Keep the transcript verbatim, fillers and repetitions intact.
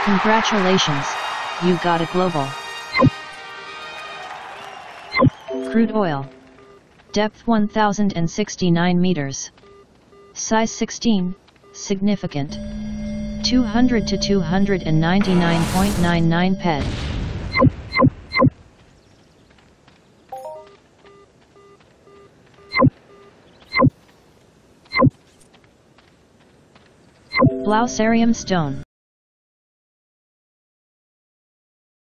Congratulations, you got a global. Crude oil. Depth one thousand sixty-nine meters. Size sixteen, significant. two hundred to two hundred ninety-nine point nine nine P E D. Blausarium stone.